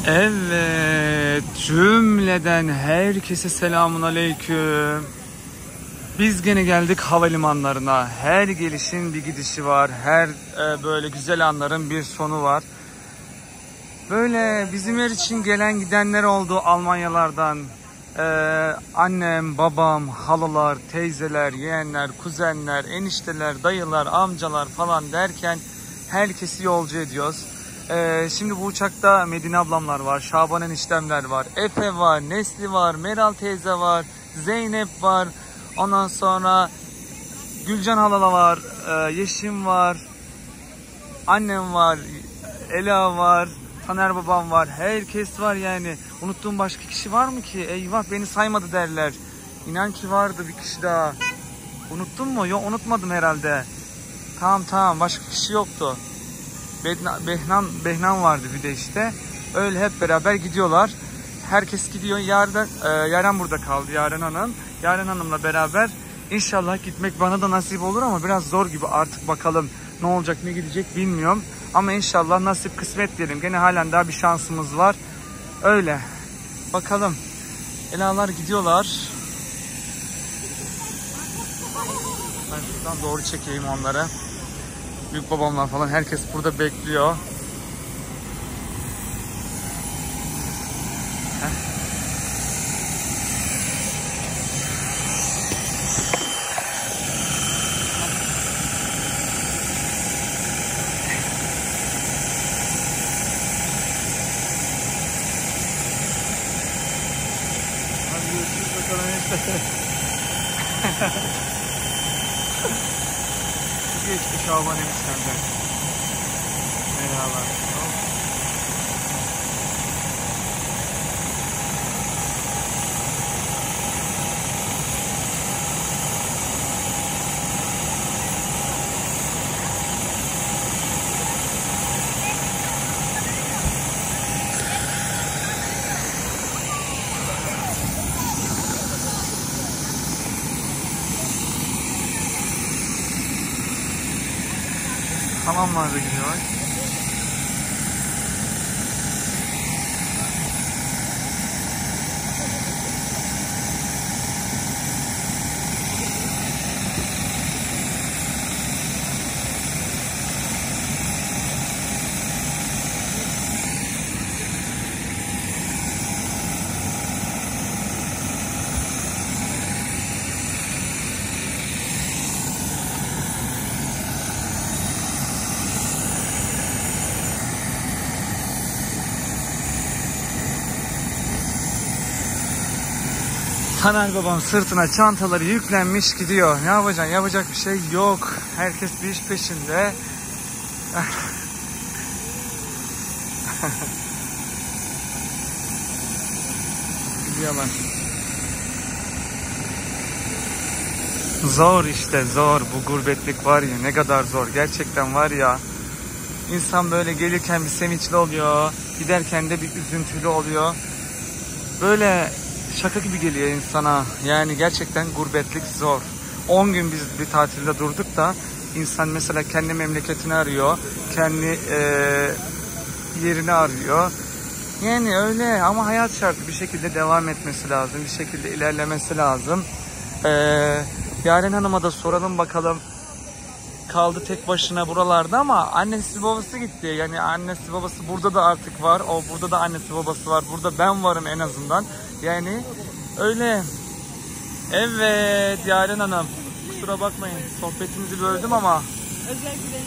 Evet, cümleden herkese selamun aleyküm. Biz gene geldik havalimanlarına. Her gelişin bir gidişi var. Her böyle güzel anların bir sonu var. Böyle bizim yer için gelen gidenler oldu Almanyalardan. Annem, babam, halalar, teyzeler, yeğenler, kuzenler, enişteler, dayılar, amcalar falan derken herkesi yolcu ediyoruz. Şimdi bu uçakta Medine ablamlar var, Şaban eniştemler var, Efe var, Nesli var, Meral teyze var, Zeynep var. Ondan sonra Gülcan halala var, Yeşim var, annem var, Ela var, Taner babam var, herkes var yani. Unuttuğum başka kişi var mı ki? Eyvah beni saymadı derler. İnan ki vardı bir kişi daha. Unuttun mu? Yok, unutmadım herhalde. Tamam, başka kişi yoktu. Behnan vardı bir de işte. Öyle hep beraber gidiyorlar. Herkes gidiyor. Yaren burada kaldı, Yaren Hanım. Yaren Hanım'la beraber inşallah gitmek bana da nasip olur ama biraz zor gibi, artık bakalım ne olacak ne gidecek bilmiyorum. Ama inşallah nasip kısmet diyelim. Gene halen daha bir şansımız var. Öyle. Bakalım. Elalar gidiyorlar. Ben şuradan doğru çekeyim onları. Büyük babamlar falan herkes burada bekliyor. Geçti Şaban eniştemden. Merhaba. Hamamlarda gidiyor. Taner babam sırtına çantaları yüklenmiş gidiyor. Ne yapacaksın? Yapacak bir şey yok. Herkes bir iş peşinde. Gidiyorlar. Zor işte, zor. Bu gurbetlik var ya, ne kadar zor. Gerçekten var ya. İnsan böyle gelirken bir sevinçli oluyor. Giderken de bir üzüntülü oluyor. Böyle şaka gibi geliyor insana. Yani gerçekten gurbetlik zor. 10 gün biz bir tatilde durduk da insan mesela kendi memleketini arıyor. Kendi yerini arıyor. Yani öyle ama hayat şartı, bir şekilde devam etmesi lazım. Bir şekilde ilerlemesi lazım. Yaren Hanım'a da soralım bakalım. Kaldı tek başına buralarda ama annesi babası gitti. Yani annesi babası burada da artık var. O burada da annesi babası var. Burada ben varım en azından. Yani öyle. Evet Yaren Hanım. Kusura bakmayın. Sohbetinizi böldüm ama. Özellikle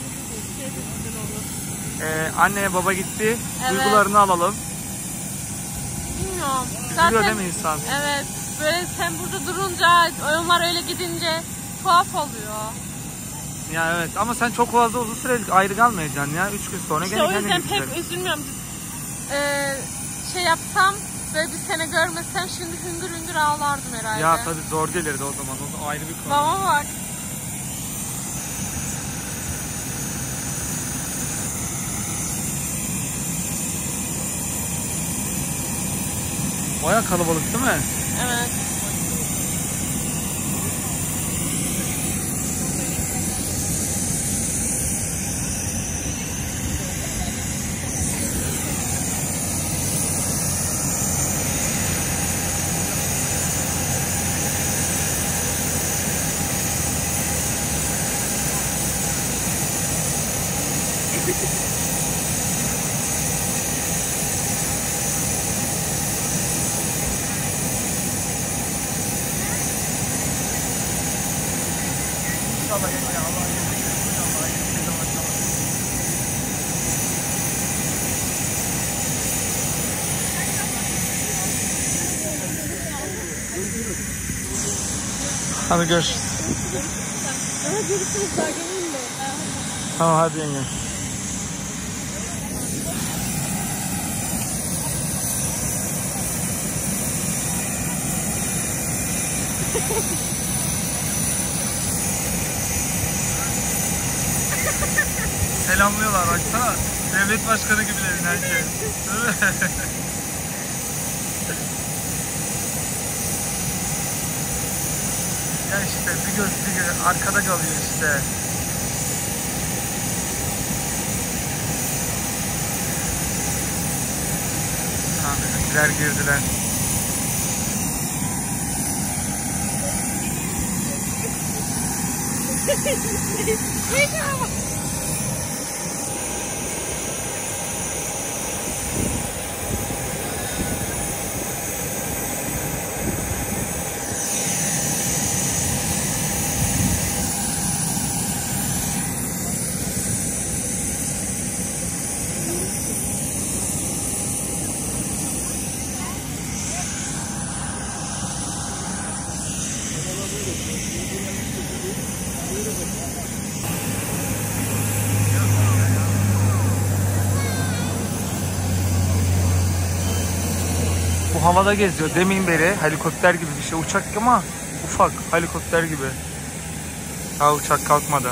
anneye baba gitti. Evet. Duygularını alalım. Bilmiyorum. Üzülüyor değil mi insan? Evet. Böyle sen burada durunca, onlar öyle gidince tuhaf oluyor. Ya evet ama sen çok fazla uzun süre ayrı kalmayacaksın ya. 3 gün sonra İşte gene o yüzden gideceksin. pek üzülmüyorum. Şey yapsam, böyle bir sene görmesem şimdi hüngür hüngür ağlardım herhalde. Ya tabii zor gelirdi o zaman. O ayrı bir konu. Babama bak. Baya kalabalık değil mi? Evet. Hadi görüşürüz. Görüşürüz, daha geleyim mi? Tamam hadi yenge. Selamlıyorlar baksana. Devlet başkanı gibiler herkes. Değil mi? Ya işte bir göz arkada kalıyor işte. Ha, bizimkiler girdiler. Bu havada geziyor. Demin beri helikopter gibi bir şey. Uçak ama ufak helikopter gibi. Daha uçak kalkmadı.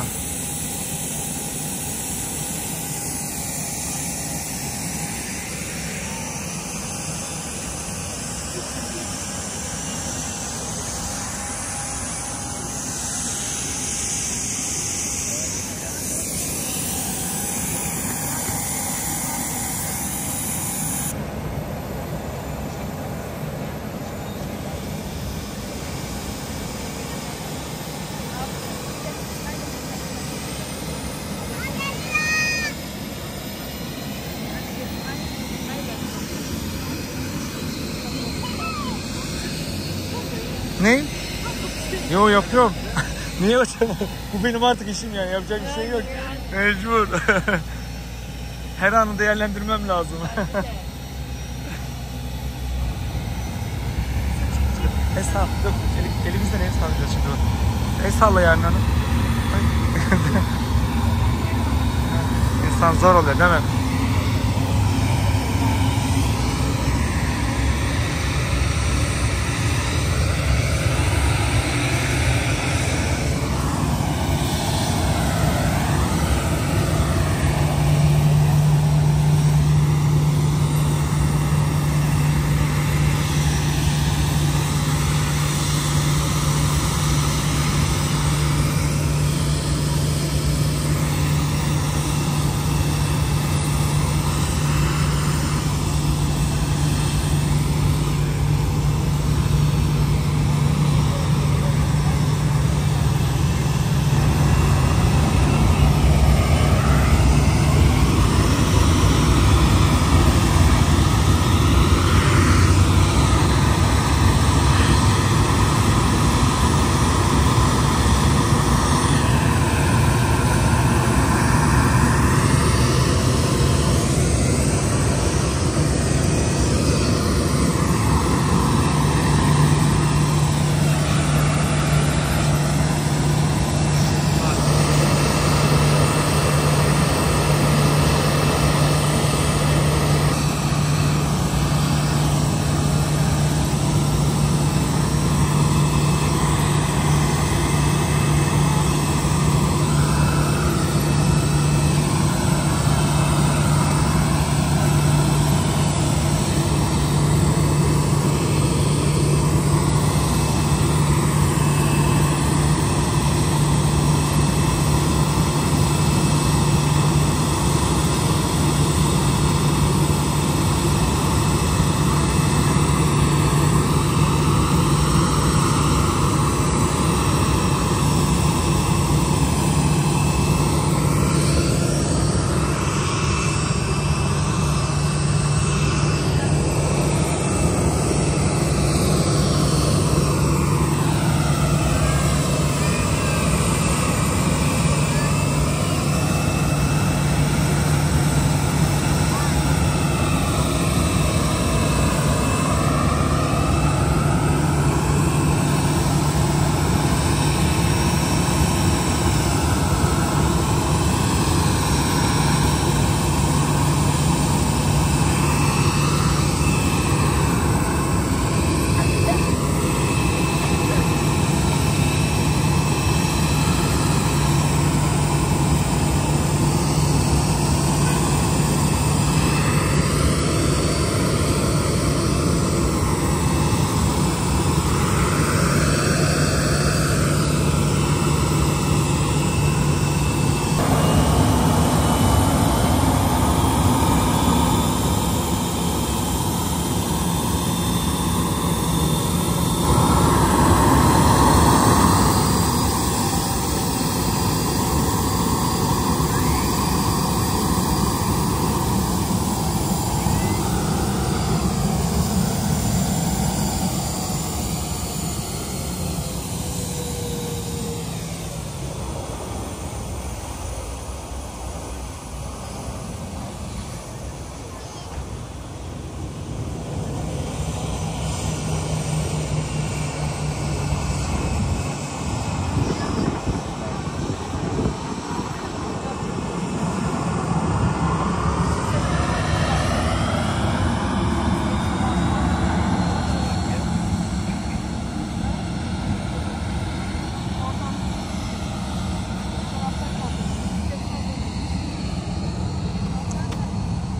Ne? Yo yapıyorum. Niye yapacağım? Bu benim artık işim yani. Yapacak bir şey yok. Mecbur. Her anı değerlendirmem lazım. El salla. Dur. Elimizden el sallayacağız şimdi. El salla yani hanım. İnsan zor oluyor değil mi?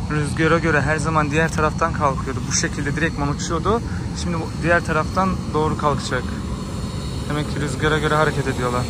Rüzgara göre her zaman diğer taraftan kalkıyordu. Bu şekilde direktman uçuyordu. Şimdi diğer taraftan doğru kalkacak. Demek ki rüzgara göre hareket ediyorlar.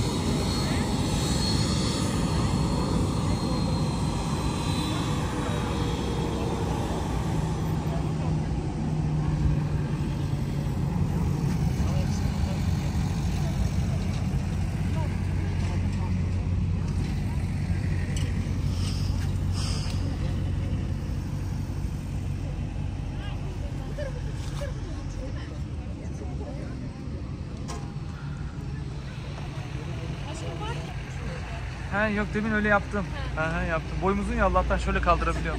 He yok demin öyle yaptım. He yaptım. Boyum uzun ya Allah'tan şöyle kaldırabiliyorum.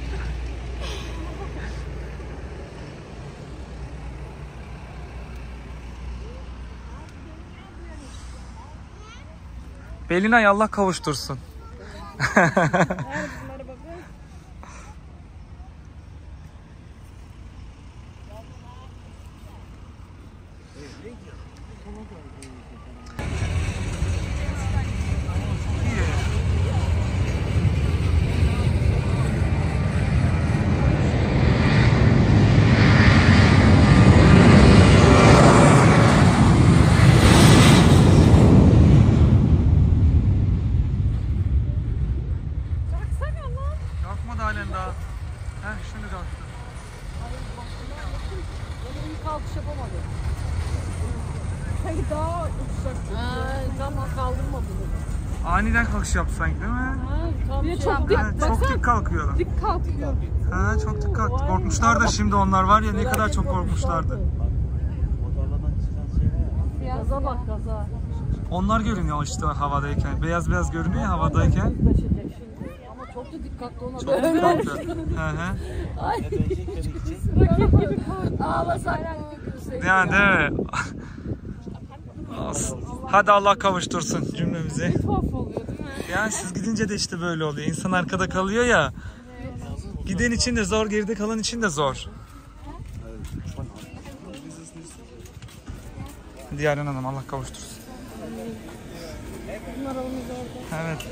Belinay Allah kavuştursun. Kalkmadı halen daha. Heh şimdi kalktı. İyi kalkış yapamadı. Sanki daha uçacaktı. Tamam kaldırmadı. Aniden kalkış yaptı sanki değil mi? Bir de çok dik. Çok dik kalkıyor. Dik kalkıyor. Ha çok dik kalktı. Korkmuşlar da şimdi onlar var ya ne kadar çok korkmuşlardı. Gaza bak gaza. Onlar görünüyor işte havadayken. Beyaz beyaz görünüyor ya havadayken. Ama çok da dikkatli ona. Çok dik kalktı. Hı hı. Ay. Raket gibi kalktı. Ağlasak. Yani değil mi? Hadi Allah kavuştursun cümlemizi. Tuhaf oluyor değil mi? Yani siz gidince de işte böyle oluyor. İnsan arkada kalıyor ya. Giden için de zor, geride kalan için de zor. Diyaren Hanım Allah kavuştursun. Evet.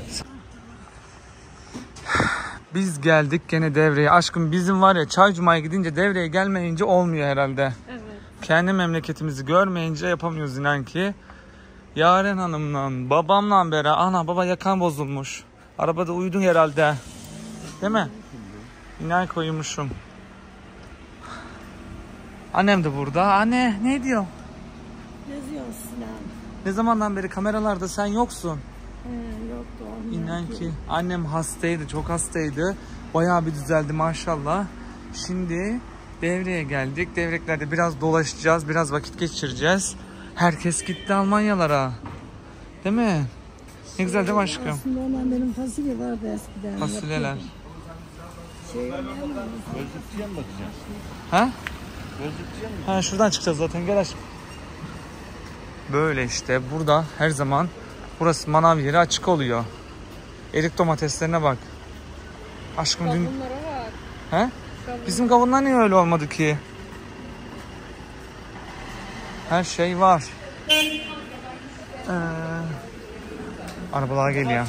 Biz geldik gene devreye. Aşkım bizim var ya Çaycuma'ya gidince devreye gelmeyince olmuyor herhalde. Evet. Kendi memleketimizi görmeyince yapamıyoruz inan ki. Yaren Hanım'la babamla beraber ana baba yakan bozulmuş. Arabada uyudun herhalde. Değil mi? İnan ki uyumuşum. Annem de burada. Anne ne diyor? Ne diyorsun Sinan? Ne zamandan beri kameralarda sen yoksun? Yoktu. İnan ki annem hastaydı, çok hastaydı. Bayağı bir düzeldi maşallah. Şimdi devreye geldik. Devreklerde biraz dolaşacağız, biraz vakit geçireceğiz. Herkes gitti Almanyalara. Değil mi? Ne güzel değil mi aşkım? Aslında ondan benim fasulye vardı eskiden. Fasulyeler. Gözlükçüye mi bakacağız? Ha? Gözlükçüye mi? Ha şuradan çıkacağız zaten gel aşkım. Böyle işte burada her zaman burası manav yeri açık oluyor. Erik domateslerine bak. Aşkım dün... Bunlara bak. He? Bizim kavunlar niye öyle olmadı ki? Her şey var. Arabalar geliyor.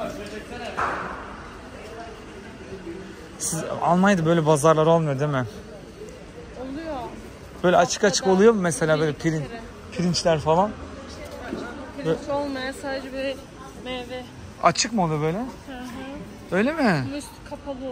Siz Almanya'da böyle pazarlar olmuyor değil mi? Oluyor. Böyle açık açık oluyor mu mesela böyle pirinçler falan? Pirinç olmayan sadece böyle meyve. Açık mı oluyor böyle? Hı hı. Öyle mi? Ama üstü kapalı oluyor.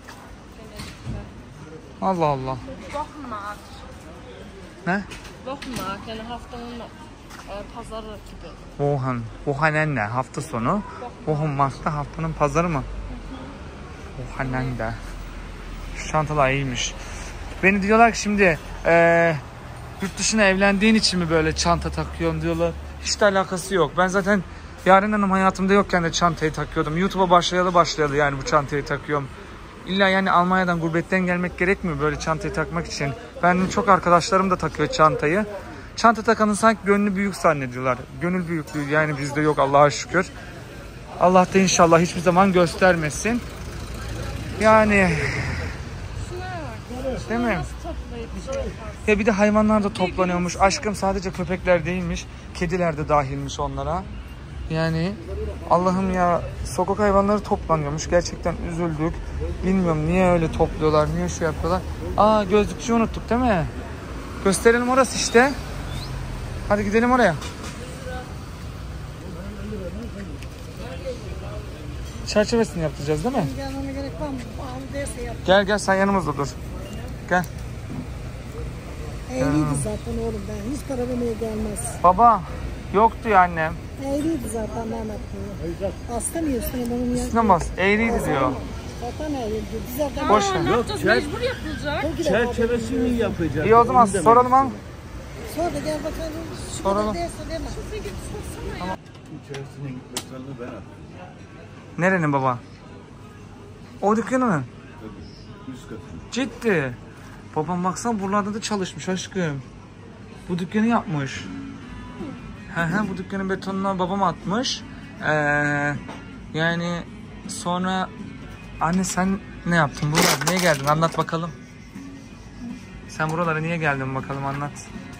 Allah Allah. Wochenmarkt. Ne? Wochenmarkt yani haftanın pazarı gibi. Wochenende hafta sonu. Wochenmarkt'ta haftanın pazarı mı? Wochenende. Şu çantalar iyiymiş. Beni diyorlar ki şimdi yurt dışına evlendiğin için mi böyle çanta takıyorsun diyorlar. Hiç de alakası yok. Ben zaten Yaren Hanım hayatımda yokken de çantayı takıyordum. YouTube'a başlayalı yani bu çantayı takıyorum. İlla yani Almanya'dan gurbetten gelmek gerekmiyor böyle çantayı takmak için. Benim çok arkadaşlarım da takıyor çantayı. Çanta takanın sanki gönlü büyük zannediyorlar. Gönül büyüklüğü yani bizde yok Allah'a şükür. Allah da inşallah hiçbir zaman göstermesin. Yani değil mi? Ya bir de hayvanlar da toplanıyormuş. Aşkım sadece köpekler değilmiş. Kediler de dahilmiş onlara. Yani Allah'ım ya, sokak hayvanları toplanıyormuş. Gerçekten üzüldük. Bilmiyorum niye öyle topluyorlar, niye şey yapıyorlar. Aa, gözlükçüyü unuttuk değil mi? Gösterelim, orası işte. Hadi gidelim oraya. Çerçevesini yaptıracağız değil mi? Gelmeme gerek var mı? Abi derse yap. Gel sen yanımızda dur. Gel. Eğliydi zaten oğlum ben. Hiç para vermeye gelmez. Baba yoktu ya annem. Eğliydi zaten Mehmet Bey. Hasta mıyız? Onun ya. Üstüne bas. Eğriydi diyor. Zaten eğliydi. Biz zaten... Boş ver. Ne yapacağız? Mecbur yapılacak. Çerçevesini yapacağız. İyi o zaman soralım ama. Sonra da gel bakalım. Şu Soralım. kadar derse deme. İçerisine gitmesini ben attım. Nerenin baba? O dükkanın. Tabii. Üst katını. Ciddi. Babam baksana buralarda da çalışmış aşkım. Bu dükkanı yapmış. Bu dükkanın betonuna babam atmış. Yani sonra anne sen ne yaptın buralara? Niye geldin? Anlat bakalım. Sen buralara niye geldin bakalım, anlat.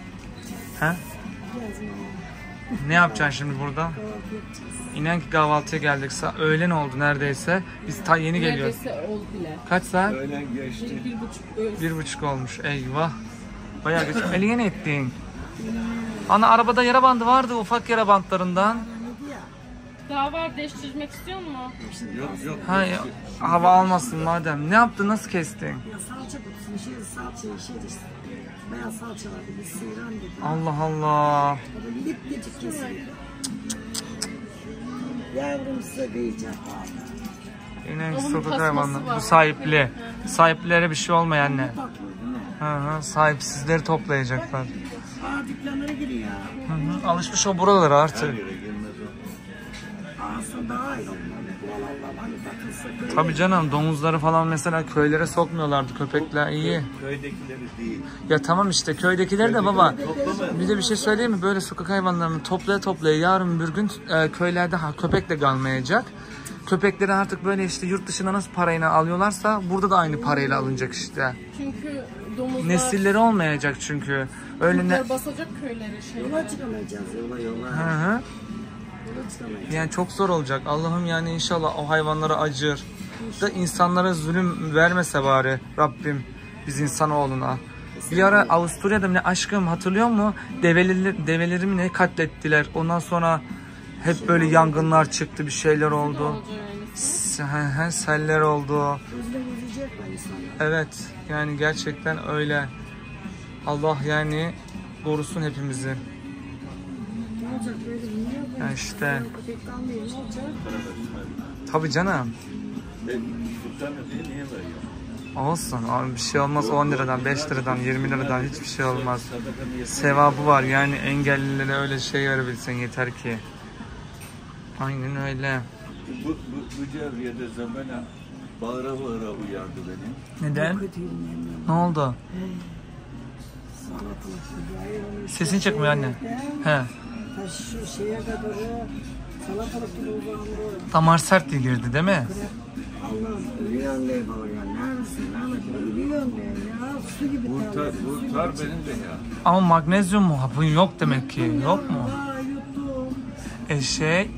Ne yapacaksın şimdi burada? İnan ki kahvaltıya geldik. Öğlen oldu neredeyse. Biz ta yeni geliyoruz. Neredeyse oldu bile. Kaç saat? Öğlen geçti. 1,5 olmuş. Eyvah. Bayağı geç. Eline ne ettin? Ana arabada yara bandı vardı, ufak yara bantlarından. Daha var, değiştirmek istiyor musun? Yok. Ha, hava almasın madem. Ne yaptın? Nasıl kestin? Ya salça kutusu, salça işte. Beyaz salça vardı, bir sıyıran dedi. Allah Allah. O da lip gecik kesiyor. Yavrum size diyeceğim. İnan ki Onun sokak tasması hayvanları. var. Bu sahipli. Sahiplilere bir şey olmuyor anne. Tatlı değil mi? Sahipsizleri toplayacaklar. Dükkanlara giriyor. Alışmış o buralara artık. Yere gelmez o. Aslında daha iyi olmalı. Vallahi hani takılsa böyle. Tabii canım, domuzları falan mesela köylere sokmuyorlardı, köpekler iyi. Köydekileri değil. Ya tamam işte köydekileri de baba. Bir de bir şey söyleyeyim mi? Böyle sokak hayvanlarını toplaya yarın bir gün köylerde köpek de kalmayacak. Köpekleri artık böyle işte yurt dışına nasıl parayla alıyorlarsa burada da aynı parayla alınacak işte. Çünkü domuzlar... Nesilleri olmayacak çünkü. Öyle ne... basacak köyleri Yola çıkamayacağız, yola. Hı. Yola çıkamayacağız. Yani çok zor olacak. Allah'ım yani inşallah o hayvanlara acır. Da insanlara zulüm vermese bari Rabbim biz insanoğluna. Bir ara Avusturya'da ne aşkım hatırlıyor musun? Develerimi ne katlettiler. Ondan sonra hep böyle yangınlar çıktı, bir şeyler oldu. Seller oldu. Evet yani gerçekten öyle. Allah yani korusun hepimizi. Ne olacak böyle? Niye böyle? Yani işte. Köpek kalmıyor, ne olacak? Tabii canım. Tutan ödeyi niye veriyor? Olsun abi, bir şey olmaz. 10 liradan, 5 liradan, 20 liradan hiçbir şey olmaz. Sevabı var yani, engellilere öyle şey verebilsen yeter ki. Aynen öyle. Bu Cevriyede zamana bağıra uyardı beni. Neden? Ne oldu? Sesin çıkmıyor anne. He. Şu şeye kadar salatalık gibi uzandı. Damar sert diye girdi değil mi? Allah'ım ölüyorum diye bağırıyor. Neredesin? Neredesin? Ölüyorum diye ya. Su gibi Kurtar benim de ya. Ama magnezyum mu? Hapın yok demek ki. Yok mu? Yuttum.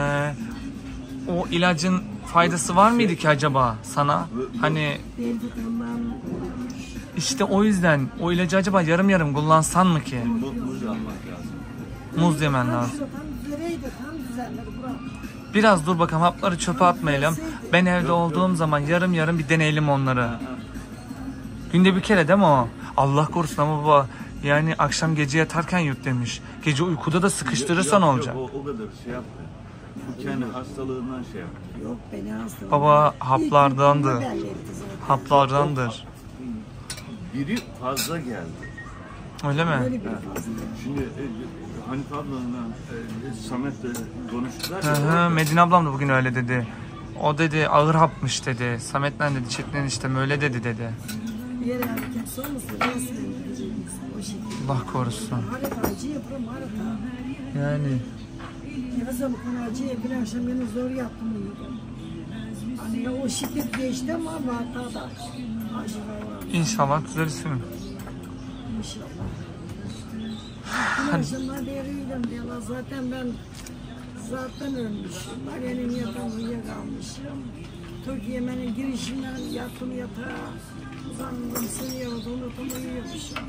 O ilacın faydası var mıydı ki acaba sana? Hani Benim tutamam. işte o yüzden o ilacı acaba yarım yarım kullansan mı ki? Muz almak lazım. Muz yemen lazım. Tam düzeleydi, tam düzenleri bırak. Biraz dur bakalım, hapları çöpe atmayalım. Ben evde olduğum zaman yarım yarım bir deneyelim onları. Günde bir kere değil mi o? Allah korusun ama baba. Yani akşam gece yatarken yut demiş. Gece uykuda da sıkıştırırsan Yok, olacak. o kadar şey yaptı. Bu kendi hastalığından şey yaptı. Yok beni hasta. Baba haplardandır. Haplardandır. Biri fazla geldi. Öyle mi? Şimdi Hanife ablanla Samet'le konuştular ya. Medine ablam da bugün öyle dedi. O dedi ağır hapmış dedi. Samet'le dedi Çetin işte öyle dedi. Yere hareket sonrası resmen gidecek insan o şekilde. Allah korusun. Harita acı yapıyorum harita. Yani. Yazım kana acıya bir akşam yine zor yaptım uyudum. Hani o şiddet geçti ama hata da acı var. İnşallah düzelsin. İnşallah. Bir akşamlar değeriydim diyorlar. Zaten ben Zaten ölmüşüm. Ali'nin yatağında uyuyakalmışım. Türkiye'nin girişinden yattım yatağa. Uzandım sığıyordum, unutum uyuyormuşum.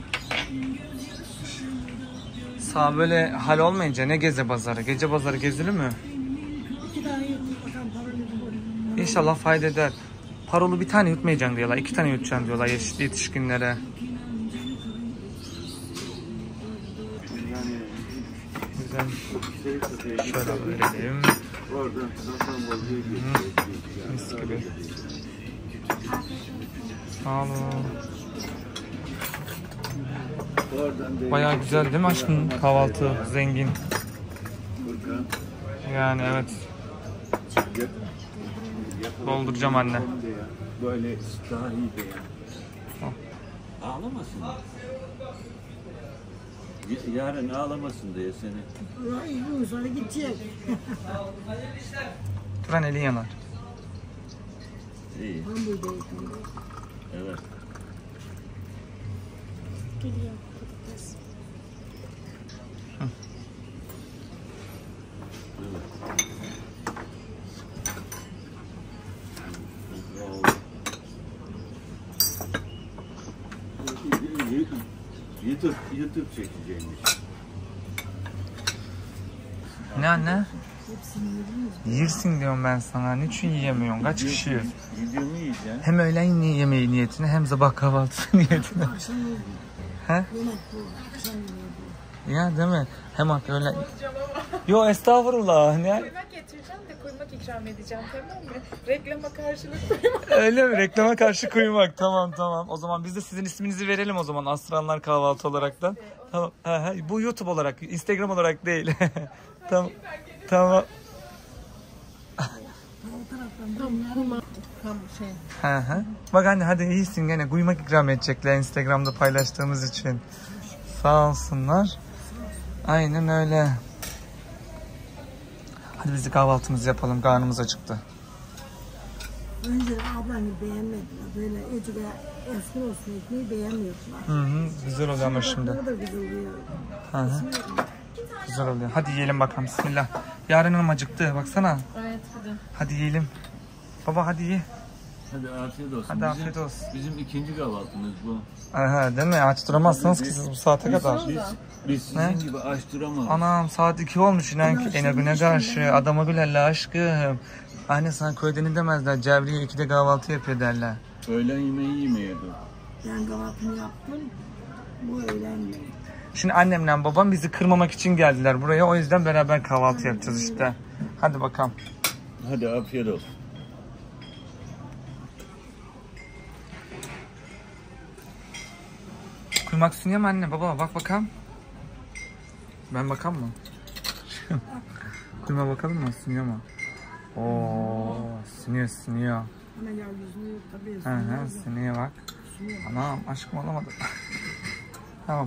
Sağ böyle hal olmayınca ne gece pazarı? Gece pazarı gezilir mi? 2 tane yuttum bakalım paranı. İnşallah fayda eder. Parolu bir tane yutmayacaksın diyorlar. 2 tane yutacaksın diyorlar yetişkinlere. Güzel. Şöyle verelim. Mis gibi. Sağ olun. Bayağı güzel değil mi aşkım? Kahvaltı zengin. Yani evet. Dolduracağım anne. Böyle daha iyi de ya. Ağlamasın. Yarın ağlamasın diye seni. Ay bu sonra gidecek. Turan elin yanar. İyi. Hamburg'dayım. Evet. Geliyor patates. YouTube çekeceğimiz. Ne anne? Yersin diyorum ben sana. Niçin yiyemiyorsun? Kaç kişiyiz? Videomu yiyeceksin. Hem öğlen yemeği niyetine hem sabah kahvaltısı niyetine. Akşam oldu. He? Yemek bu. Akşam yemeği bu. Ya değil mi? Hem öğlen... Yo estağfurullah. Ne? Kuymak getireceğim de kuymak ikram edeceğim, tamam mı? Reklama karşılık kuymak. Öyle mi? Reklama karşı kuymak. Tamam. O zaman biz de sizin isminizi verelim o zaman. Aslanlar Kahvaltı olaraktan. Tamam. Bu YouTube olarak, Instagram olarak değil. Tamam. Tamam. Bak anne hadi iyisin gene. Kuymak ikram edecekler Instagram'da paylaştığımız için. Sağ olsunlar. Aynen öyle. Hadi biz de kahvaltımızı yapalım. Karnımız acıktı. Önce ablanı beğenmediler. Böyle ecik eski olsun ekmeği beğenmiyorlar. Hı, güzel oluyor ama şimdi. O da güzel oluyor. Hı. Güzel oluyor. Hadi yiyelim bakalım. Bismillah. Yarın hanım acıktı. Baksana. Evet hadi. Hadi yiyelim. Baba hadi ye. Hadi afiyet olsun. Hadi afiyet olsun. Bizim ikinci kahvaltımız bu. Aha, değil mi? Aç duramazsınız ki siz bu saate kadar. Biz sizin Ne? gibi aç duramayız. Anam saat 2 olmuş inan ki ene güne karşı. Adama gülerle aşkım. Anne sana köyden demezler. Cevriye 2'de kahvaltı yapıyor derler. Öğlen yemeği yemeyelim. Ben kahvaltımı yaptım. Bu öğlen yemeği. Şimdi annemle babam bizi kırmamak için geldiler buraya. O yüzden beraber kahvaltı yapacağız işte. Hadi bakalım. Hadi afiyet olsun. Kuymak sunuyor mu anne? Baba bak bakalım. Ben bakalım mı? Kuyma bakalım mı? Sunuyor mu? Oo, sunuyor. Ama ya yüzünü yok tabii. Sunuyor bak. Anam aşkım olamadı. Tamam.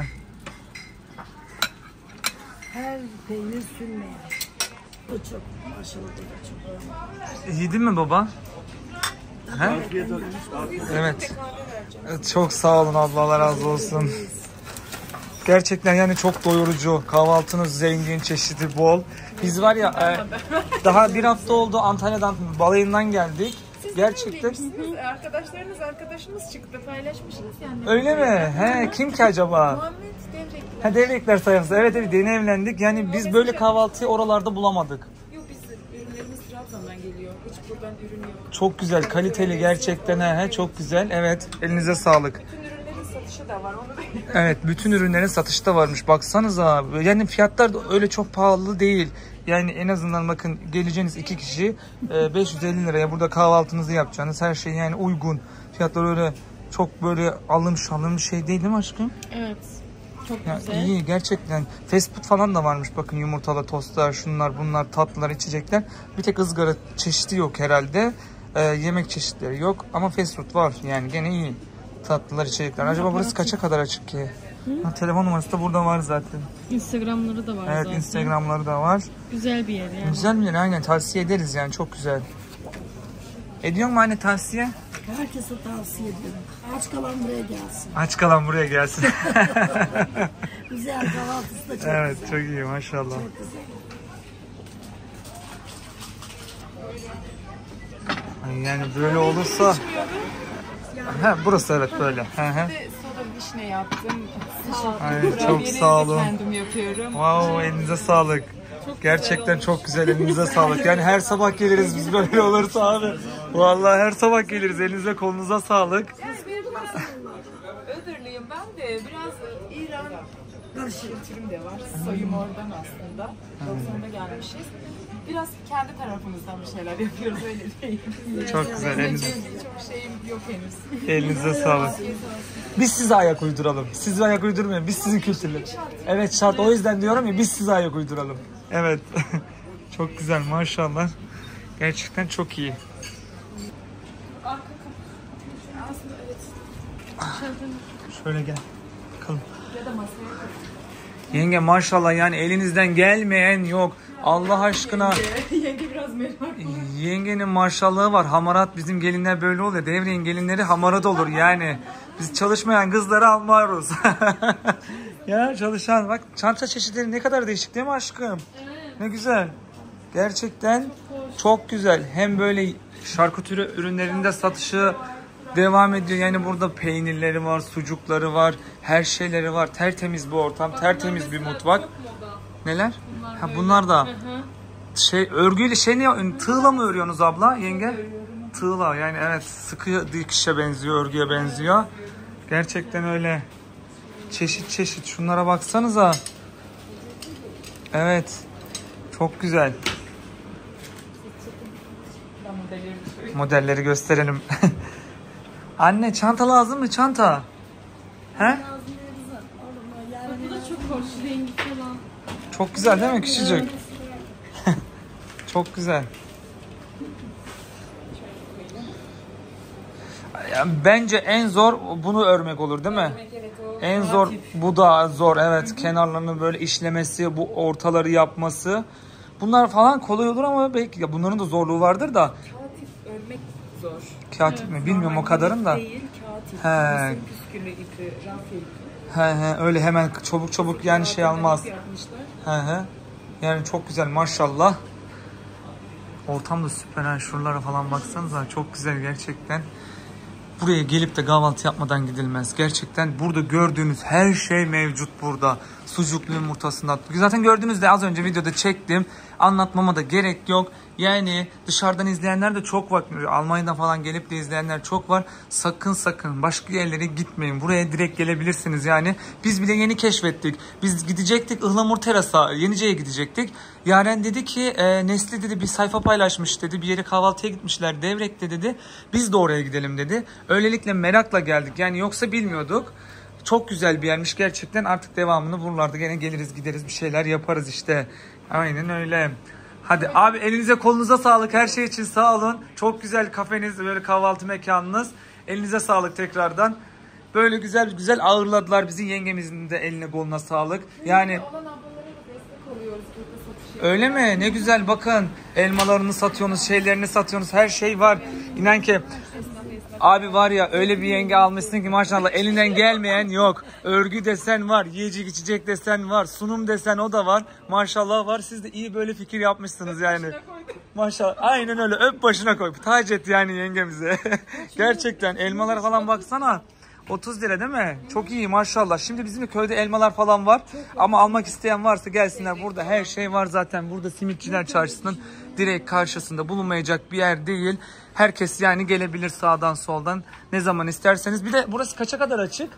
Her peynir sürmeyen. Bu çok maşallah da çok. Yedin mi baba? He? Afiyet olsun. Evet. Çok sağ olun abla, Allah razı olsun. Gerçekten yani çok doyurucu. Kahvaltınız zengin, çeşidi bol. Biz var ya daha bir hafta oldu Antalya'dan, balayından geldik. Gerçekten. Arkadaşımız çıktı, paylaşmışsınız yani. Öyle mi? He, kim ki acaba? Muhammed Devrekli. Ha, Devrekler sayfası. Evet yeni evlendik. Yani biz böyle kahvaltıyı oralarda bulamadık. Yok, biz ürünlerimiz Trabzon'dan geliyor. Hiç buradan ürün yok. Çok güzel, kaliteli gerçekten. He, çok güzel. Evet, elinize sağlık. Bütün ürünlerin satışı da var, onu da. Evet, bütün ürünlerin satışta varmış. Baksanıza. Yani fiyatlar da öyle çok pahalı değil. Yani en azından bakın, geleceğiniz 2 kişi 550 liraya burada kahvaltınızı yapacaksınız. Her şey yani uygun. Fiyatlar öyle çok böyle alım şalım bir şey değil mi aşkım? Evet. Çok Ya, güzel. iyi gerçekten. Fast food falan da varmış. Bakın yumurtalı tostlar, şunlar bunlar, tatlılar, içecekler. Bir tek ızgara çeşidi yok herhalde. Yemek çeşitleri yok. Ama fast food var. Yani gene iyi. Tatlılar, içecekler. Acaba burası kaça kadar açık ki? Ha, telefon numarası da burada var zaten. Instagramları da var Evet, zaten. Instagramları da var. Güzel bir yer yani. Güzel bir yer, aynen. Tavsiye ederiz yani. Çok güzel. Ediyor mu anne tavsiye? Herkese tavsiye ederim. Aç kalan buraya gelsin. Aç kalan buraya gelsin. Güzel kahvaltısı da çok Evet, güzel. çok iyi maşallah. Çok güzel. Ay yani böyle olursa... Ha, burası evet böyle. Hı hı. Bir de soda vişne yaptım. Ay, çok Kurabiyeleri sağ de olun. kendim yapıyorum. Wow, elinize sağlık. Gerçekten çok güzel, elinize sağlık. Yani her sabah geliriz biz böyle olursa abi. Vallahi her sabah geliriz, elinize kolunuza sağlık. Iğdırlıyım ben de. Biraz İran kültürüm de var. Soyum oradan aslında. 90'da gelmişiz. Biraz kendi tarafımızdan bir şeyler yapıyoruz, öyle değil. Çok güzel, elinize, Çok şeyim yok henüz. elinize sağlık. Biz size ayak uyduralım. Siz ayak uydurmayın, biz sizin kültürlü. Evet şart, o yüzden diyorum ya biz size ayak uyduralım. Evet. Çok güzel maşallah. Gerçekten çok iyi. Şöyle gel. Bakalım. Yenge maşallah yani elinizden gelmeyen yok. Allah aşkına. Yenge biraz merak. Yengenin maşallahı var. Hamarat bizim gelinler böyle oluyor. Devreyin gelinleri hamarat olur yani. Biz çalışmayan kızları almıyoruz. Ya çalışan bak çanta çeşitleri ne kadar değişik değil mi aşkım? Ne güzel. Gerçekten çok güzel. Hem böyle şarküteri ürünlerinde satışı devam ediyor. Yani burada peynirleri var, sucukları var, her şeyleri var. Tertemiz bir ortam, tertemiz bir mutfak. Neler? Ha bunlar da örgüyle ne, tığla mı örüyorsunuz abla yenge? Tığla yani evet, sıkı dikişe benziyor, örgüye benziyor. Gerçekten öyle. Çeşit çeşit şunlara baksanıza. Evet. Çok güzel. Modelleri gösterelim. Anne çanta lazım mı? Çanta. He? Bu da çok hoş, rengi falan. Çok güzel değil mi küçücük? Çok güzel. Yani bence en zor bunu örmek olur değil mi? En zor bu da zor evet. Kenarlarını böyle işlemesi, bu ortaları yapması. Bunlar falan kolay olur ama belki ya bunların da zorluğu vardır da. Katif örmek zor. Katip mi? Bilmiyorum o kadarın da. Değil, katif. He. Mısır püskülü ipi, rafya ipi. He öyle hemen çabuk yani şey almaz. Yapmışlar. He. Yani çok güzel maşallah. Ortam da süper ha. Şuralara falan baksanıza çok güzel gerçekten. Buraya gelip de kahvaltı yapmadan gidilmez. Gerçekten burada gördüğünüz her şey mevcut burada. Sucuklu yumurtasından. Zaten gördüğünüzde az önce videoda çektim. Anlatmama da gerek yok. Yani dışarıdan izleyenler de çok var. Almanya'dan falan gelip de izleyenler çok var. Sakın başka yerlere gitmeyin. Buraya direkt gelebilirsiniz yani. Biz bile yeni keşfettik. Biz gidecektik Ihlamur Teras'a, Yenice'ye gidecektik. Yaren dedi ki Nesli dedi bir sayfa paylaşmış dedi. Bir yere kahvaltıya gitmişler Devrek'te dedi. Biz de oraya gidelim dedi. Öylelikle merakla geldik. Yani yoksa bilmiyorduk. Çok güzel bir yermiş gerçekten. Artık devamını buralarda gene geliriz gideriz bir şeyler yaparız işte. Aynen öyle. Hadi abi elinize kolunuza sağlık. Her şey için sağ olun. Çok güzel kafeniz, böyle kahvaltı mekanınız. Elinize sağlık tekrardan. Böyle güzel ağırladılar bizi. Yengemizin de eline koluna sağlık. Yani Olan ablalara da destek oluyoruz burada satış. öyle mi? Ne güzel bakın. Elmalarını satıyorsunuz, şeylerini satıyorsunuz. Her şey var. İnan ki abi var ya öyle bir yenge almışsın ki maşallah elinden gelmeyen yok. Örgü desen var, yiyecek içecek desen var, sunum desen o da var. Maşallah var. Siz de iyi böyle fikir yapmışsınız yani. Maşallah. Aynen öyle. Öp başına koy. Tac et yani yengemize. Gerçekten elmalara falan baksana. 30 lira değil mi? Çok iyi maşallah. Şimdi bizim de köyde elmalar falan var. Ama almak isteyen varsa gelsinler. Burada her şey var zaten. Burada Simitçiler Çarşısı'nın direkt karşısında bulunmayacak bir yer değil. Herkes yani gelebilir sağdan soldan. Ne zaman isterseniz. Bir de burası kaça kadar açık?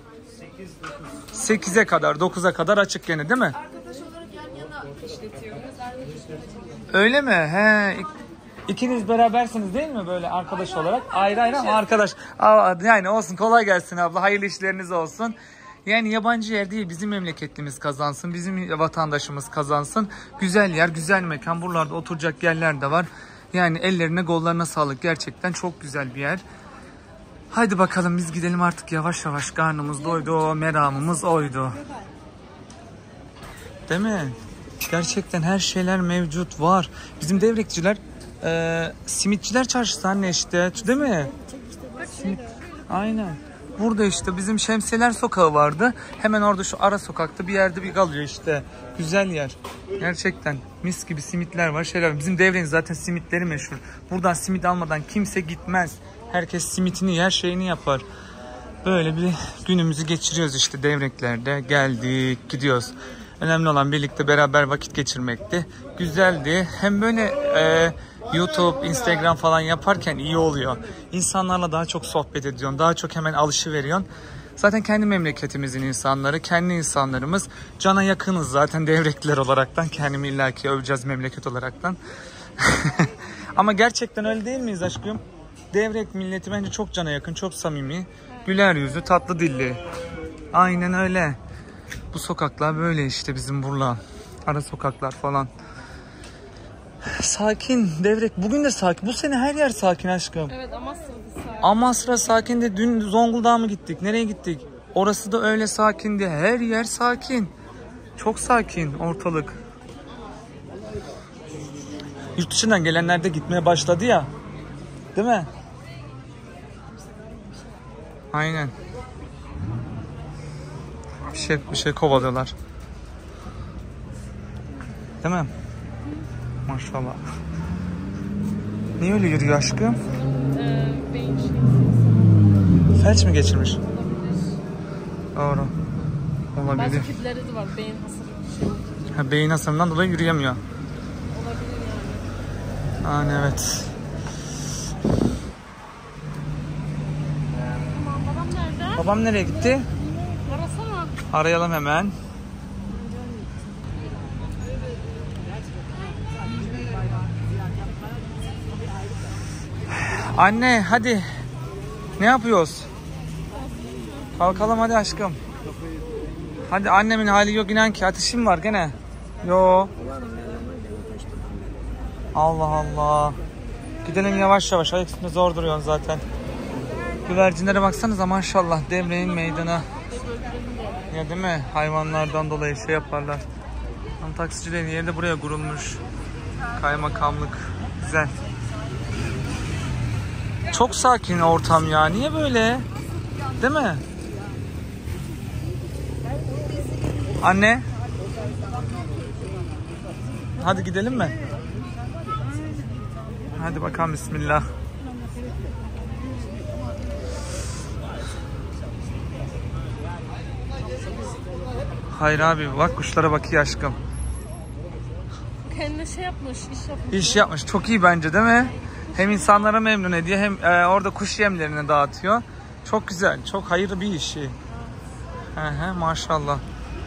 8'e kadar, 9'a kadar açık gene değil mi? Arkadaş olarak yan yana işletiyoruz. Öyle mi? He. İkiniz berabersiniz değil mi böyle arkadaş olarak? Ayrı ama arkadaş. Yani olsun, kolay gelsin abla. Hayırlı işleriniz olsun. Yani yabancı yer değil, bizim memleketimiz kazansın. Bizim vatandaşımız kazansın. Güzel yer, güzel mekan. Buralarda oturacak yerler de var. Yani ellerine kollarına sağlık. Gerçekten çok güzel bir yer. Haydi bakalım biz gidelim artık yavaş yavaş. Karnımız doydu, meramımız oydu. Değil mi? Gerçekten her şeyler mevcut var. Bizim devrekçiler Simitçiler Çarşısı anne işte değil mi? Simit. Aynen. Burada işte bizim Şemsiyeler Sokağı vardı. Hemen orada şu ara sokakta bir yerde bir kalıyor işte. Güzel yer. Gerçekten mis gibi simitler var, şeyler var. Bizim Devrek'in zaten simitleri meşhur. Buradan simit almadan kimse gitmez. Herkes simitini yer, şeyini yapar. Böyle bir günümüzü geçiriyoruz işte Devrekler'de. Geldik, gidiyoruz. Önemli olan birlikte beraber vakit geçirmekti. Güzeldi. Hem böyle YouTube, Instagram falan yaparken iyi oluyor. İnsanlarla daha çok sohbet ediyorsun. Daha çok hemen alışıveriyorsun. Zaten kendi memleketimizin insanları, kendi insanlarımız. Cana yakınız zaten Devrekliler olaraktan. Kendimi illaki öveceğiz memleket olaraktan. Ama gerçekten öyle değil miyiz aşkım? Devrek milleti bence çok cana yakın, çok samimi. Güler yüzlü, tatlı dilli. Aynen öyle. Bu sokaklar böyle işte bizim buralar. Ara sokaklar falan. Sakin Devrek. Bugün de sakin. Bu sene her yer sakin aşkım. Evet, Amasra'da sakin. Amasra sakin de dün Zonguldak'a mı gittik? Nereye gittik? Orası da öyle sakindi. Her yer sakin. Çok sakin ortalık. Yurt dışından gelenler de gitmeye başladı ya. Değil mi? Aynen. Bir şey kovalıyorlar. Değil mi? Maşallah. Niye öyle yürüyor aşkım? Beyin şey. Felç mi geçirmiş? Doğru. Olabilir. Bazı küpleri de var. Beyin hasarı. Ha, beyin hasarından dolayı yürüyemiyor. Olabilir yani. Yani evet. Tamam, babam nerede? Babam nereye gitti? Arasana. Arayalım hemen. Anne hadi. Ne yapıyoruz? Kalkalım hadi aşkım. Hadi, annemin hali yok inan ki. Ateşim var gene. Yo. Allah Allah. Gidelim yavaş yavaş. Ayak üstünde zor duruyorsun zaten. Güvercinlere baksanıza maşallah. Devrek'in meydana. Ya değil mi? Hayvanlardan dolayı şey yaparlar. Tam taksicilerin yeri de buraya kurulmuş. Kaymakamlık. Güzel. Çok sakin ortam ya. Niye böyle? Değil mi? Anne. Hadi gidelim mi? Hadi bakalım bismillah. Hayır abi bak kuşlara bakıyor aşkım. Kendine şey yapmış, iş yapmış. İş yapmış. Çok iyi bence değil mi? Hem insanlara memnun ediyor hem orada kuş yemlerini dağıtıyor. Çok güzel. Çok hayırlı bir işi. Maşallah.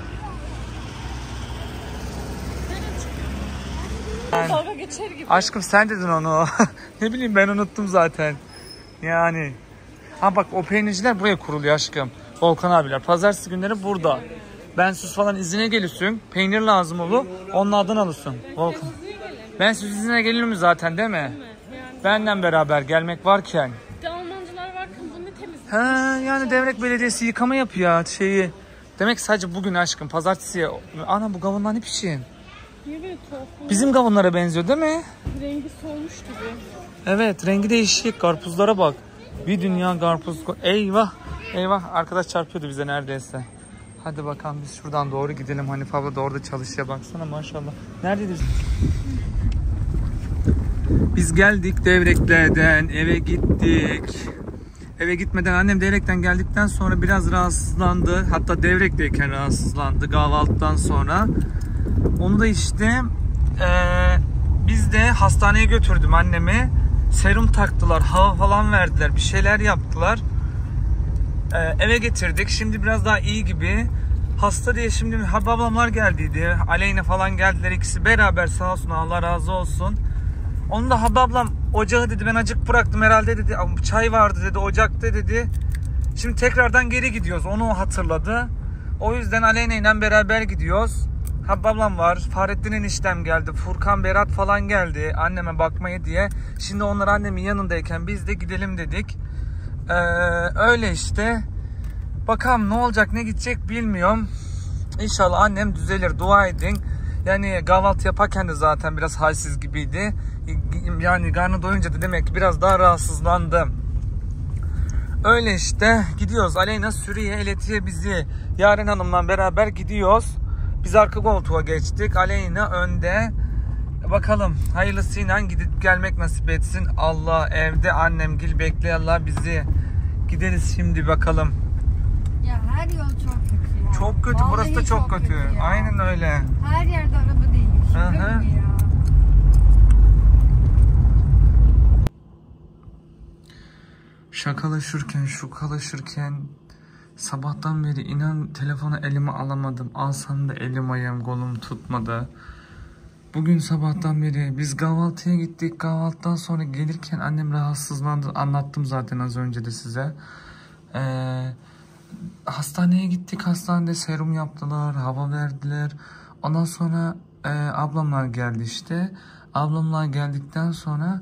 Dalga geçer gibi. Aşkım sen dedin onu. Ne bileyim ben unuttum zaten. Yani. Ha bak o peynirciler buraya kuruluyor aşkım. Volkan abiler. Pazartesi günleri burada. Ben siz falan izine geliyorsun. Peynir lazım olur. Onun adını alırsın. Volkan. Ben siz izine gelirim zaten değil mi? Benden beraber gelmek varken. Almancılar varken bunu ne temizlik? Yani Devrek Belediyesi yıkama yapıyor şeyi. Demek sadece bugün aşkım. Pazartesiye. Ana bu kavunlar ne biçim? Niye böyle tuhaf? Bizim kavunlara benziyor değil mi? Rengi solmuş gibi. Evet rengi değişik. Karpuzlara bak. Bir dünya karpuz. Eyvah. Eyvah. Arkadaş çarpıyordu bize neredeyse. Hadi bakalım biz şuradan doğru gidelim. Hanife abla da orada çalışıyor. Baksana maşallah. Neredeyiz? Biz geldik Devrekler'den. Eve gittik. Eve gitmeden annem Devrek'ten geldikten sonra biraz rahatsızlandı. Hatta Devrek'teyken rahatsızlandı kahvaltıdan sonra. Onu da işte biz de hastaneye götürdüm annemi. Serum taktılar, hava falan verdiler, bir şeyler yaptılar. Eve getirdik. Şimdi biraz daha iyi gibi. Hasta diye şimdi babamlar geldiydi. Aleyna falan geldiler ikisi beraber sağ olsun Allah razı olsun. Onun da ablam ocağı dedi ben acık bıraktım herhalde dedi. Çay vardı dedi ocakta dedi. Şimdi tekrardan geri gidiyoruz. Onu hatırladı. O yüzden Aleyna ile beraber gidiyoruz. Ablam var. Fahrettin'in eniştem geldi. Furkan, Berat falan geldi anneme bakmaya diye. Şimdi onlar annemin yanındayken biz de gidelim dedik. Öyle işte. Bakalım ne olacak ne gidecek bilmiyorum. İnşallah annem düzelir. Dua edin. Yani kahvaltı yaparken de zaten biraz halsiz gibiydi. Yani karnı doyunca da demek ki biraz daha rahatsızlandım. Öyle işte gidiyoruz. Aleyna sürüye, iletiye bizi. Yaren Hanım'la beraber gidiyoruz. Biz arka koltuğa geçtik. Aleyna önde. Bakalım hayırlısıyla gidip gelmek nasip etsin. Allah, evde annemgil bekliyorlar bizi. Gideriz şimdi bakalım. Ya her yol çok kötü ya. Çok kötü. Vallahi Burası da çok kötü. ya. Aynen öyle. Her yerde araba değil. Şaka Hı hı. gibi ya. Şakalaşırken sabahtan beri inan telefonu elime alamadım. Alsam da elim ayağım kolum tutmadı. Bugün sabahtan beri biz kahvaltıya gittik. Kahvaltıdan sonra gelirken annem rahatsızlandı. Anlattım zaten az önce de size. Hastaneye gittik. Hastanede serum yaptılar. Hava verdiler. Ondan sonra ablamlar geldi işte. Ablamlar geldikten sonra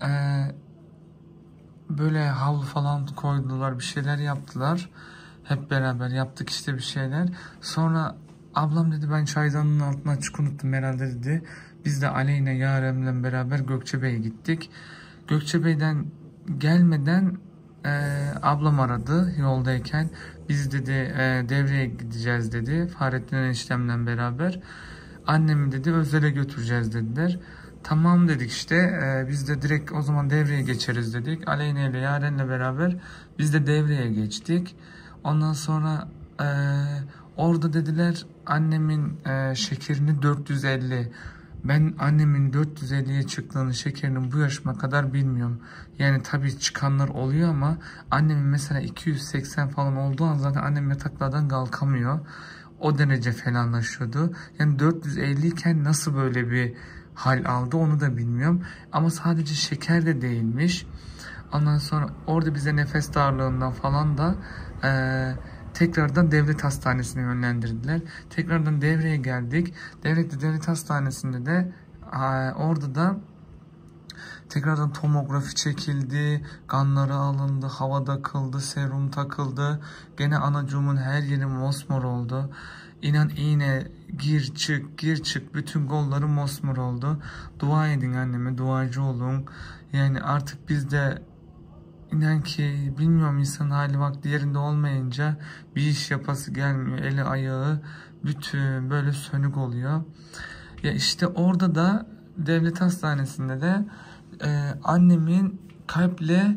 böyle havlu falan koydular. Bir şeyler yaptılar. Hep beraber yaptık işte bir şeyler. Sonra ablam dedi ben çaydanlığın altına açık unuttum herhalde dedi. Biz de Aleyna Yaren'le beraber Gökçebey'e gittik. Gökçebey'den gelmeden ablam aradı yoldayken. Biz dedi devreye gideceğiz dedi. Fahrettin eniştemle beraber. Annemi dedi Özel'e götüreceğiz dediler. Tamam dedik işte. Biz de direkt o zaman devreye geçeriz dedik. Aleyna ile Yaren'le beraber biz de devreye geçtik. Ondan sonra orada dediler annemin şekerini 450. Ben annemin 450'ye çıktığını şekerinin bu yaşıma kadar bilmiyorum. Yani tabii çıkanlar oluyor ama annemin mesela 280 falan olduğu an zaten annem yataklardan kalkamıyor. O derece felanlaşıyordu. Yani 450 iken nasıl böyle bir hal aldı onu da bilmiyorum. Ama sadece şeker de değilmiş. Ondan sonra orada bize nefes darlığından falan da tekrardan devlet hastanesine yönlendirdiler. Tekrardan devreye geldik. Devlet hastanesinde de orada da tekrardan tomografi çekildi. Kanları alındı. Hava takıldı. Serum takıldı. Gene anacığımın her yeri mosmor oldu. İnan iğne gir çık bütün kolları mosmor oldu. Dua edin anneme, duacı olun. Yani artık biz de İnan ki bilmiyorum insanın hali vakti yerinde olmayınca bir iş yapası gelmiyor. Eli ayağı bütün böyle sönük oluyor. Ya işte orada da devlet hastanesinde de annemin kalple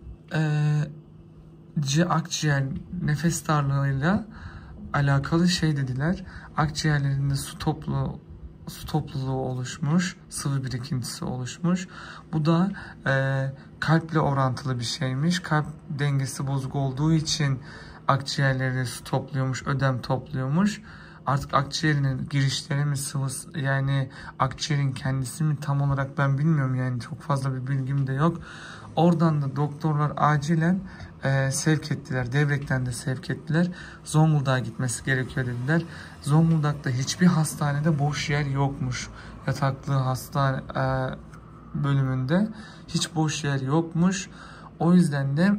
akciğer nefes darlığıyla alakalı şey dediler. Akciğerlerinde su topluluğu oluşmuş, sıvı birikintisi oluşmuş. Bu da kalple orantılı bir şeymiş. Kalp dengesi bozuk olduğu için akciğerleri su topluyormuş, ödem topluyormuş. Artık akciğerinin girişleri mi sıvı, yani akciğerin kendisi mi tam olarak ben bilmiyorum, yani çok fazla bir bilgim de yok. Oradan da doktorlar acilen sevk ettiler. Devrekten de sevk ettiler. Zonguldak'a gitmesi gerekiyor dediler. Zonguldak'ta hiçbir hastanede boş yer yokmuş. Yataklı hastane bölümünde hiç boş yer yokmuş. O yüzden de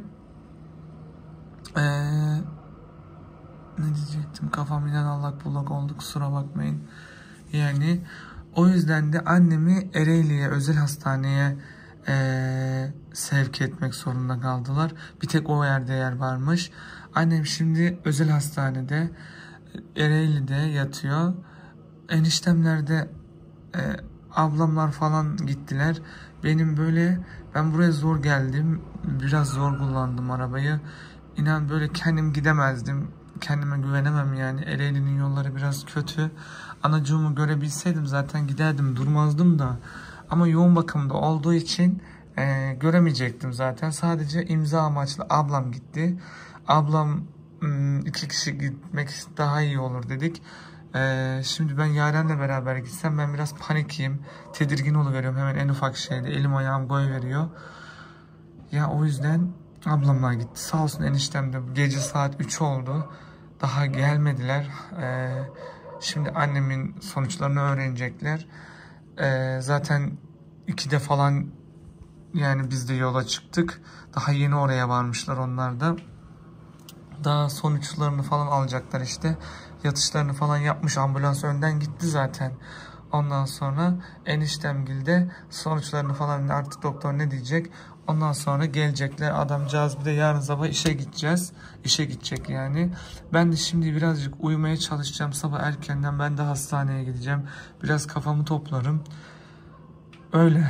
ne diyecektim, kafam inan allak bullak oldu, kusura bakmayın. Yani o yüzden de annemi Ereğli'ye, özel hastaneye sevk etmek zorunda kaldılar. Bir tek o yerde yer varmış. Annem şimdi özel hastanede Ereğli'de yatıyor. Eniştemler de ablamlar falan gittiler. Ben buraya zor geldim. Biraz zor kullandım arabayı. İnan böyle kendim gidemezdim. Kendime güvenemem yani. Ereğli'nin yolları biraz kötü. Anacığımı görebilseydim zaten giderdim, durmazdım da. Ama yoğun bakımda olduğu için göremeyecektim zaten. Sadece imza amaçlı ablam gitti. Ablam 2 kişi gitmek daha iyi olur dedik. Şimdi ben Yaren'le beraber gitsem ben biraz panikiyim. Tedirgin oluveriyorum hemen en ufak şeyde. Elim ayağım koyuveriyor. Ya o yüzden ablamlar gitti. Sağ olsun eniştem de gece saat 3 oldu. Daha gelmediler. Şimdi annemin sonuçlarını öğrenecekler. Zaten 2'de falan yani biz de yola çıktık. Daha yeni oraya varmışlar onlar da. Daha sonuçlarını falan alacaklar işte. Yatışlarını falan yapmış. Ambulans önden gitti zaten. Ondan sonra eniştemgil de sonuçlarını falan artık doktor ne diyecek Ondan sonra gelecekler. Adamcağız bir de yarın sabah işe gideceğiz. İşe gidecek yani. Ben de şimdi birazcık uyumaya çalışacağım. Sabah erkenden ben de hastaneye gideceğim. Biraz kafamı toplarım. Öyle.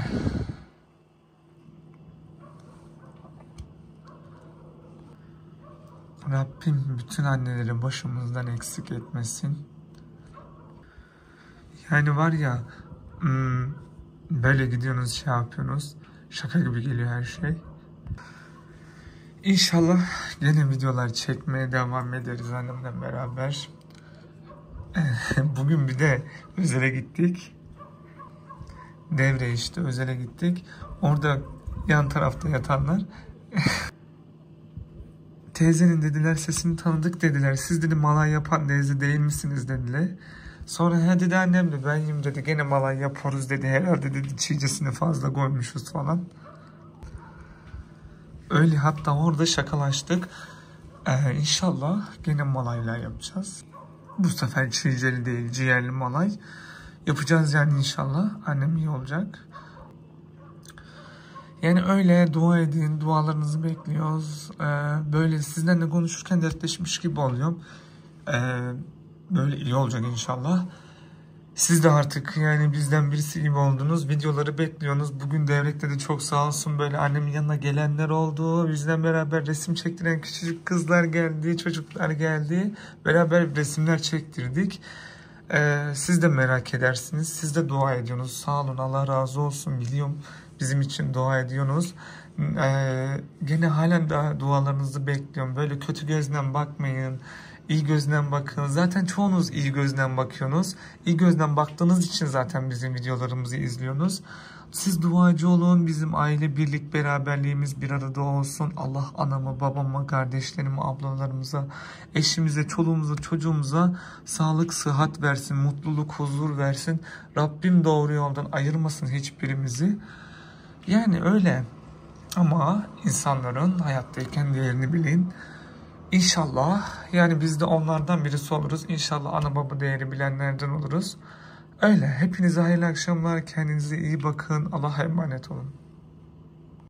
Rabbim bütün anneleri başımızdan eksik etmesin. Yani var ya böyle gidiyorsunuz şey yapıyorsunuz. Şaka gibi geliyor her şey. İnşallah yine videolar çekmeye devam ederiz annemle beraber. Bugün bir de Özel'e gittik. Devre işte Özel'e gittik. Orada yan tarafta yatanlar teyzenin dediler sesini tanıdık dediler. Siz dedi malay yapan teyze değil misiniz dediler. Sonra he dedi annem de benim dedi gene malay yaparız dedi. Herhalde dedi çiğcesini fazla koymuşuz falan. Öyle hatta orada şakalaştık. İnşallah gene malaylar yapacağız. Bu sefer çiğceli değil ciğerli malay. Yapacağız yani inşallah. Annem iyi olacak. Yani öyle dua edin. Dualarınızı bekliyoruz. Böyle sizden de konuşurken dertleşmiş gibi oluyorum. Böyle iyi olacak inşallah. Siz de artık yani bizden birisi gibi oldunuz. Videoları bekliyorsunuz. Bugün devrekte de çok sağ olsun böyle annemin yanına gelenler oldu. Bizden beraber resim çektiren küçücük kızlar geldi. Çocuklar geldi. Beraber resimler çektirdik. Siz de merak edersiniz. Siz de dua ediyorsunuz. Sağ olun. Allah razı olsun. Biliyorum bizim için dua ediyorsunuz. Gene halen daha dualarınızı bekliyorum. Böyle kötü gözden bakmayın. İyi gözden bakın. Zaten çoğunuz iyi gözden bakıyorsunuz. İyi gözden baktığınız için zaten bizim videolarımızı izliyorsunuz. Siz duacı olun. Bizim aile birlik beraberliğimiz bir arada olsun. Allah anama, babama, kardeşlerime, ablalarımıza, eşimize, çoluğumuza, çocuğumuza sağlık, sıhhat versin. Mutluluk, huzur versin. Rabbim doğru yoldan ayırmasın hiçbirimizi. Yani öyle. Ama insanların hayattayken değerini bilin. İnşallah yani biz de onlardan birisi oluruz. İnşallah ana baba değeri bilenlerden oluruz. Öyle. Hepinize hayırlı akşamlar. Kendinize iyi bakın. Allah'a emanet olun.